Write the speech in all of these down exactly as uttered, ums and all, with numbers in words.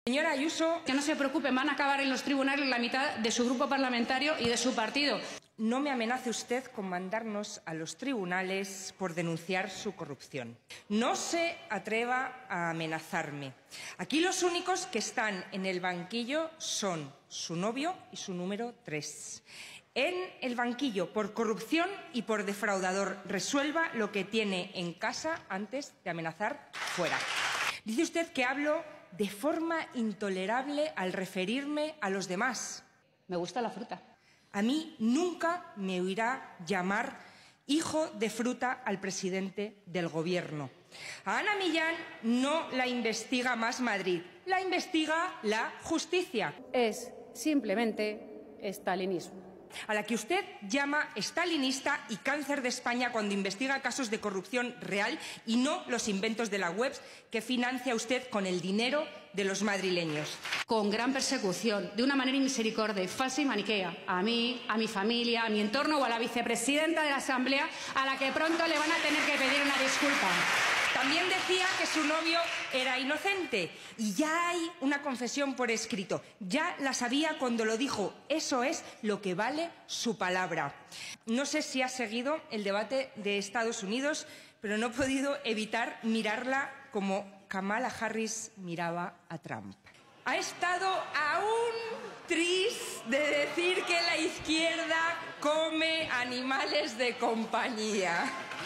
Señora Ayuso, que no se preocupen, van a acabar en los tribunales la mitad de su grupo parlamentario y de su partido. No me amenace usted con mandarnos a los tribunales por denunciar su corrupción. No se atreva a amenazarme. Aquí los únicos que están en el banquillo son su novio y su número tres. En el banquillo por corrupción y por defraudador. Resuelva lo que tiene en casa antes de amenazar fuera. Dice usted que hablo de forma intolerable al referirme a los demás. Me gusta la fruta. A mí nunca me oirá llamar hijo de fruta al presidente del Gobierno. A Ana Millán no la investiga Más Madrid, la investiga la justicia. Es simplemente estalinismo. A la que usted llama estalinista y cáncer de España cuando investiga casos de corrupción real y no los inventos de la web que financia usted con el dinero de los madrileños. Con gran persecución, de una manera inmisericordia, falsa y maniquea, a mí, a mi familia, a mi entorno o a la vicepresidenta de la Asamblea, a la que pronto le van a tener que pedir una disculpa. También decía que su novio era inocente y ya hay una confesión por escrito. Ya la sabía cuando lo dijo. Eso es lo que vale su palabra. No sé si ha seguido el debate de Estados Unidos, pero no he podido evitar mirarla como Kamala Harris miraba a Trump. Ha estado a un tris de decir que la izquierda come animales de compañía.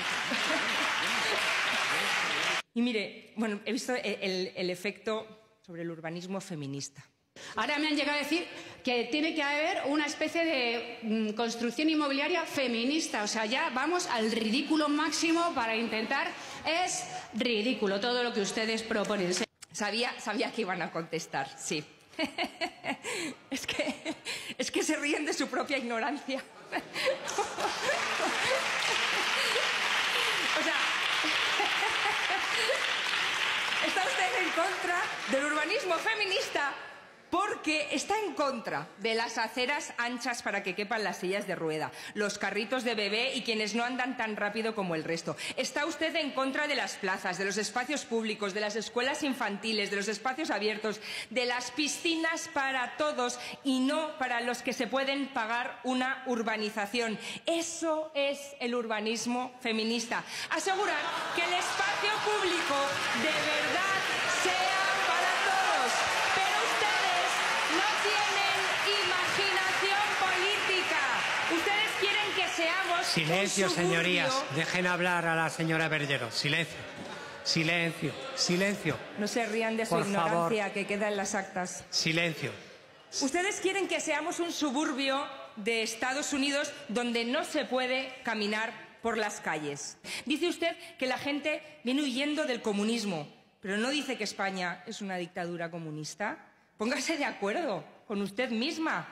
Y mire, bueno, he visto el, el efecto sobre el urbanismo feminista. Ahora me han llegado a decir que tiene que haber una especie de mmm, construcción inmobiliaria feminista. O sea, ya vamos al ridículo máximo para intentar... Es ridículo todo lo que ustedes proponen. Sabía, sabía que iban a contestar, sí. Es que, es que se ríen de su propia ignorancia. O sea... Está usted en contra del urbanismo feminista porque está en contra de las aceras anchas para que quepan las sillas de rueda, los carritos de bebé y quienes no andan tan rápido como el resto. Está usted en contra de las plazas, de los espacios públicos, de las escuelas infantiles, de los espacios abiertos, de las piscinas para todos y no para los que se pueden pagar una urbanización. Eso es el urbanismo feminista. Asegurar que el espacio público de verdad sea para todos. Pero ustedes no tienen imaginación política. Ustedes quieren que seamos Silencio, un suburbio. Señorías. Dejen hablar a la señora Berllero. Silencio. Silencio. Silencio. No se rían de su Por ignorancia, favor. que queda en las actas. Silencio. Ustedes quieren que seamos un suburbio de Estados Unidos donde no se puede caminar por las calles. Dice usted que la gente viene huyendo del comunismo, pero no dice que España es una dictadura comunista. Póngase de acuerdo con usted misma.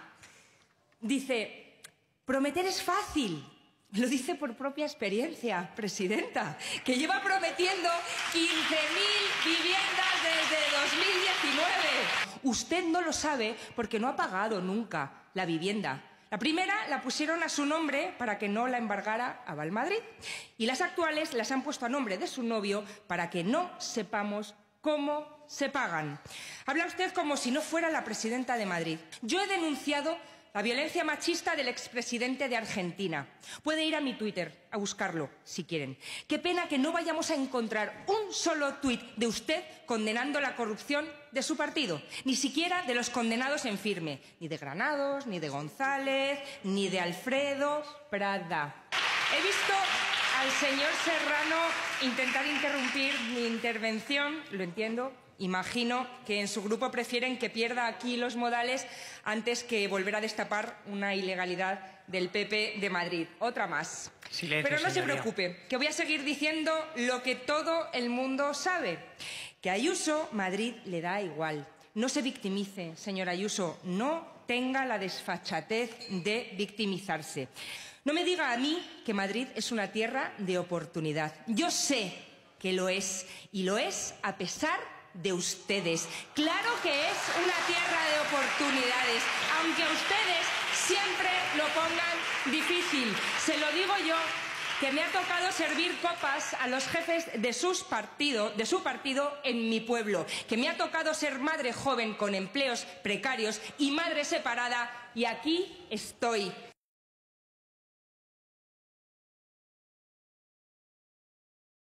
Dice, prometer es fácil. Lo dice por propia experiencia, presidenta, que lleva prometiendo quince mil viviendas desde dos mil diecinueve. Usted no lo sabe porque no ha pagado nunca la vivienda. La primera la pusieron a su nombre para que no la embargara a Valmadrid y las actuales las han puesto a nombre de su novio para que no sepamos cómo se pagan. Habla usted como si no fuera la presidenta de Madrid. Yo he denunciado la violencia machista del expresidente de Argentina. Puede ir a mi Twitter a buscarlo, si quieren. Qué pena que no vayamos a encontrar un solo tuit de usted condenando la corrupción de su partido. Ni siquiera de los condenados en firme. Ni de Granados, ni de González, ni de Alfredo Prada. He visto al señor Serrano intentar interrumpir mi intervención, lo entiendo. Imagino que en su grupo prefieren que pierda aquí los modales antes que volver a destapar una ilegalidad del P P de Madrid. Otra más. Silencio, Pero no señoría. se preocupe, que voy a seguir diciendo lo que todo el mundo sabe. Que a Ayuso Madrid le da igual. No se victimice, señora Ayuso. No tenga la desfachatez de victimizarse. No me diga a mí que Madrid es una tierra de oportunidad. Yo sé que lo es, y lo es a pesar de ustedes. Claro que es una tierra de oportunidades, aunque ustedes siempre lo pongan difícil. Se lo digo yo, que me ha tocado servir copas a los jefes de, sus partido, de su partido en mi pueblo, que me ha tocado ser madre joven con empleos precarios y madre separada, y aquí estoy.